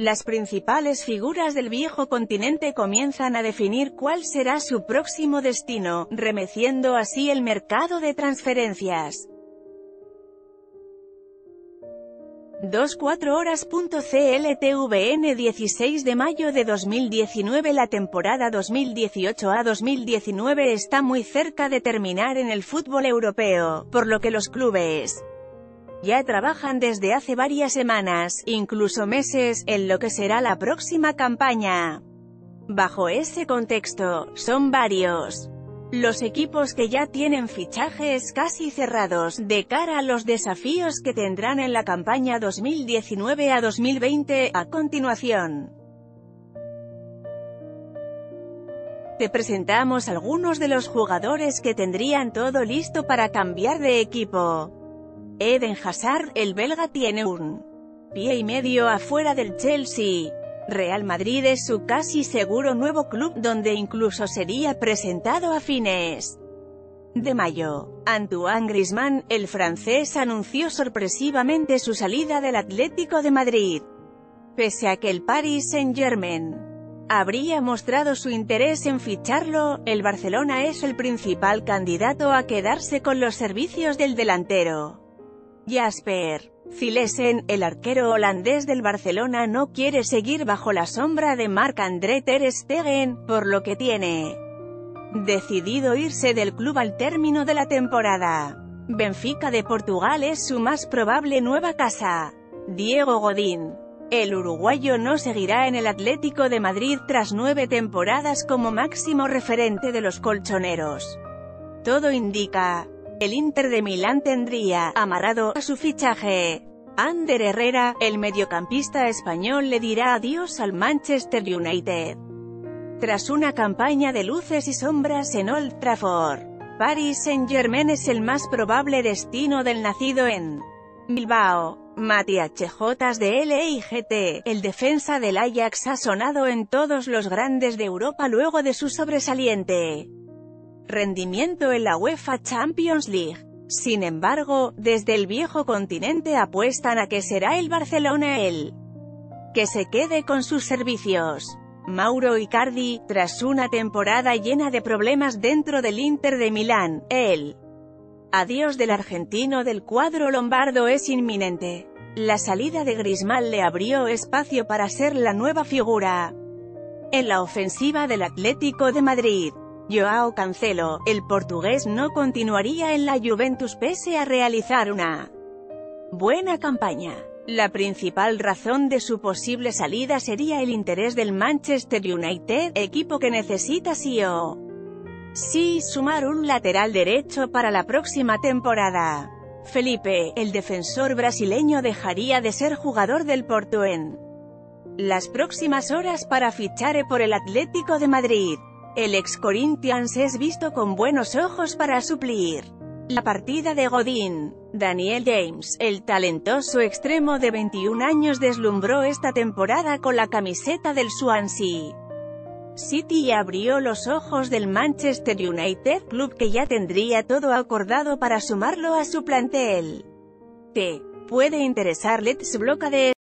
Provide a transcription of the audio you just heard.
Las principales figuras del viejo continente comienzan a definir cuál será su próximo destino, remeciendo así el mercado de transferencias. 24horas.cltvn 16 de mayo de 2019. La temporada 2018 a 2019 está muy cerca de terminar en el fútbol europeo, por lo que los clubes ya trabajan desde hace varias semanas, incluso meses, en lo que será la próxima campaña. Bajo ese contexto, son varios los equipos que ya tienen fichajes casi cerrados, de cara a los desafíos que tendrán en la campaña 2019 a 2020, a continuación. Te presentamos algunos de los jugadores que tendrían todo listo para cambiar de equipo. Eden Hazard, el belga, tiene un pie y medio afuera del Chelsea. Real Madrid es su casi seguro nuevo club, donde incluso sería presentado a fines de mayo. Antoine Griezmann, el francés, anunció sorpresivamente su salida del Atlético de Madrid. Pese a que el Paris Saint-Germain habría mostrado su interés en ficharlo, el Barcelona es el principal candidato a quedarse con los servicios del delantero. Jasper Cillessen, el arquero holandés del Barcelona, no quiere seguir bajo la sombra de Marc-André ter Stegen, por lo que tiene decidido irse del club al término de la temporada. Benfica de Portugal es su más probable nueva casa. Diego Godín, el uruguayo, no seguirá en el Atlético de Madrid tras 9 temporadas como máximo referente de los colchoneros. Todo indica el Inter de Milán tendría amarrado a su fichaje. Ander Herrera, el mediocampista español, le dirá adiós al Manchester United tras una campaña de luces y sombras en Old Trafford. Paris Saint-Germain es el más probable destino del nacido en Bilbao. Matías HJ de LIGT, el defensa del Ajax, ha sonado en todos los grandes de Europa luego de su sobresaliente rendimiento en la UEFA Champions League. Sin embargo, desde el viejo continente apuestan a que será el Barcelona el que se quede con sus servicios. Mauro Icardi, tras una temporada llena de problemas dentro del Inter de Milán, el adiós del argentino del cuadro lombardo es inminente. La salida de Griezmann le abrió espacio para ser la nueva figura en la ofensiva del Atlético de Madrid. Joao Cancelo, el portugués, no continuaría en la Juventus pese a realizar una buena campaña. La principal razón de su posible salida sería el interés del Manchester United, equipo que necesita sí o sí sumar un lateral derecho para la próxima temporada. Felipe, el defensor brasileño, dejaría de ser jugador del Porto en las próximas horas para fichar por el Atlético de Madrid. El ex Corinthians es visto con buenos ojos para suplir la partida de Godín. Daniel James, el talentoso extremo de 21 años, deslumbró esta temporada con la camiseta del Swansea City y abrió los ojos del Manchester United, club que ya tendría todo acordado para sumarlo a su plantel. ¿Te puede interesar Let's Block de